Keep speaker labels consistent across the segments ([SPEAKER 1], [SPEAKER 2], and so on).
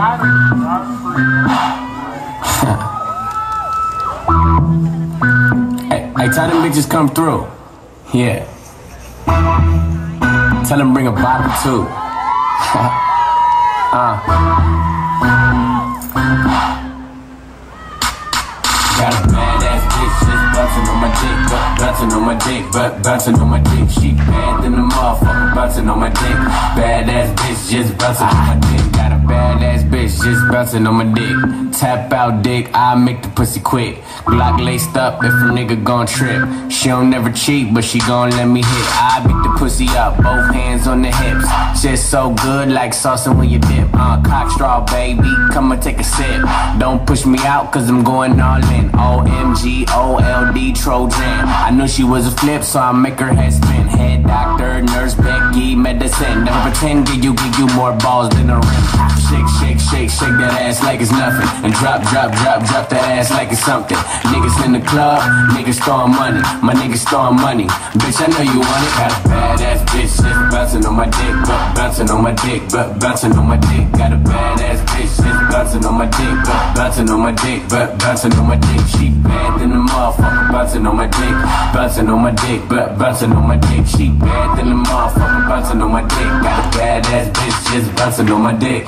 [SPEAKER 1] Hey, tell them bitches come through. Yeah. Tell them bring a bottle too. Got a badass bitch just bouncing on my dick, bouncing on my dick, bouncing on my dick. She bad than the motherfucker, bouncing on my dick. Badass bitch just bouncing on my dick. Got a badass bitch just bouncing on my dick. Tap out dick, I make the pussy quick. Glock laced up if a nigga gon' trip. She don't never cheat, but she gon' let me hit. I beat the pussy up, both hands on the hips. Just so good like saucing when you dip. Cock straw, baby, come and take a sip. Don't push me out, cause I'm going all in. OMG, OLD, Trojan. I knew she was a flip, so I make her head spin. Head doctor, nurse, Becky, medicine. Never pretend, give you more balls than a rim. Shake, shake, shake, shake that ass like it's nothing. And drop, drop, drop, drop that ass like it's something. Niggas in the club, niggas throwing money. My niggas throwing money. Bitch, I know you want it. Got a badass bitch just bouncing on my dick, bouncing on my dick, bouncing on my dick. Got a badass bitch just bouncing on my dick, bouncing on my dick, bouncing on my dick. She bad than the motherfucker, bouncing on my dick, bouncing on my dick, bouncing on my dick. She bad than the motherfucker, bouncing on my dick. Got a badass bitch just bouncing on my dick.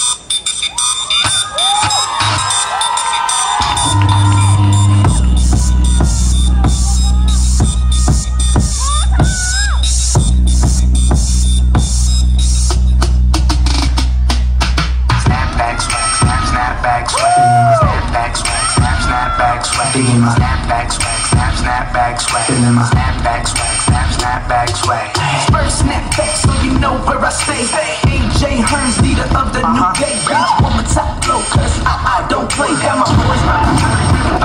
[SPEAKER 2] Digging my snapback swag, snapback swag, feeling my snapback swag, snapback swag.
[SPEAKER 3] First snapback, so you know where I stay. AJ Hearns, leader of the new gay. On my top flow, cause I don't play. Got my boys